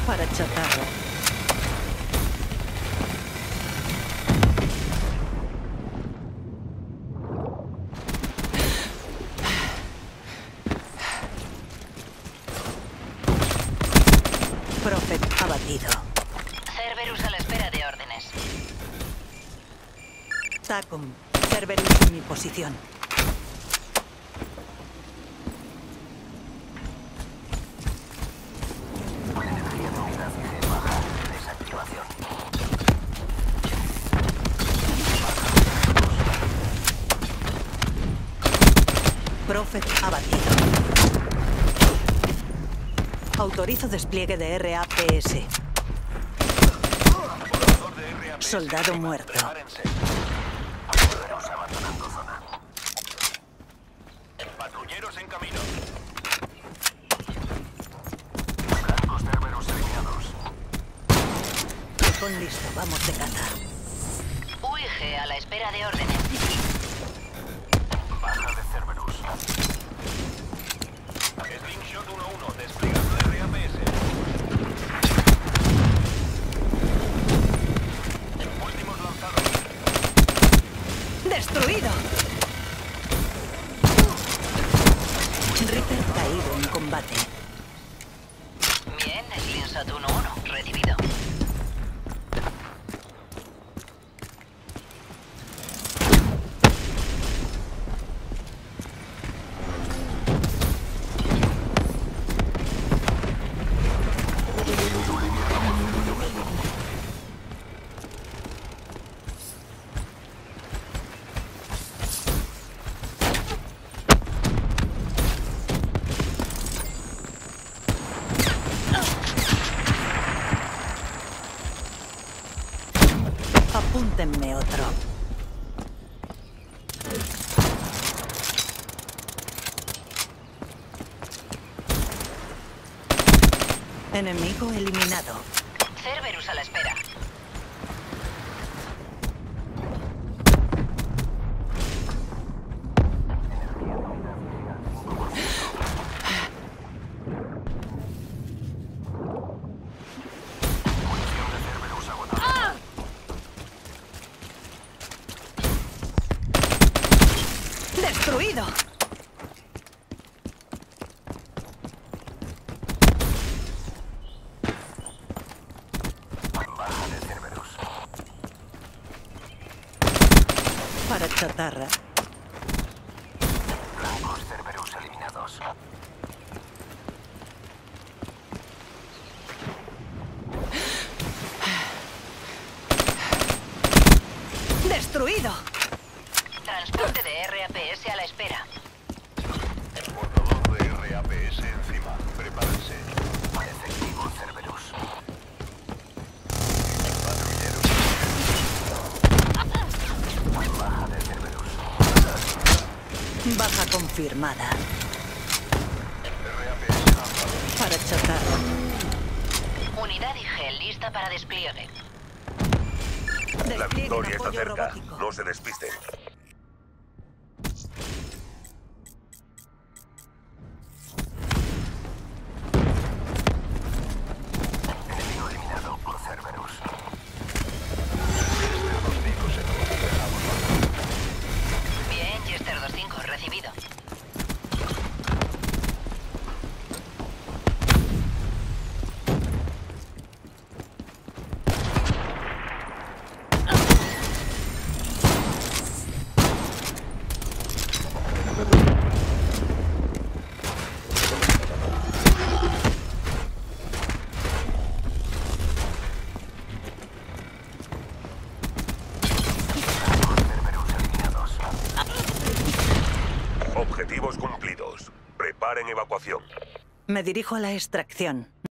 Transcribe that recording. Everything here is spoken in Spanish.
Para chatarra. Prophet abatido. Cerberus a la espera de órdenes. TACOM. Cerberus en mi posición. Energía de unidad G baja. Desactivación. Prophet abatido. Autorizo despliegue de RAPS. Operador de RAPS. Soldado muerto. Prepárense. Cerberus abandonando zona. Patrulleros en camino. Blancos Cerberus eliminados. Con listo, vamos de caza. UIG a la espera de órdenes. Baja de Cerberus. Slingshot 1-1, desplegando RAPS. Últimos lanzados. ¡Destruido! Reaper caído en combate. Bien, Slingshot 1-1, recibido. Apúntenme otro. Enemigo eliminado. Cerberus a la espera. Munición de Cerberus agotada. ¡Destruido! Baja de Cerberus. Para chatarra. Blancos Cerberus eliminados. ¡Destruido! Transporte de RAPS a la espera. Portador de RAPS encima. Prepárense. Efectivo Cerberus. Patrulleros. Baja de Cerberus. Baja confirmada. RAPS lanzado. Para chatarra. Unidad IG lista para despliegue. La Despliegue victoria en está apoyo cerca. robótico. No se despisten. Enemigo eliminado por Cerberus. Bien, Jester 2-5, recibido. Cerberus eliminados. Objetivos cumplidos. Preparen evacuación. Me dirijo a la extracción.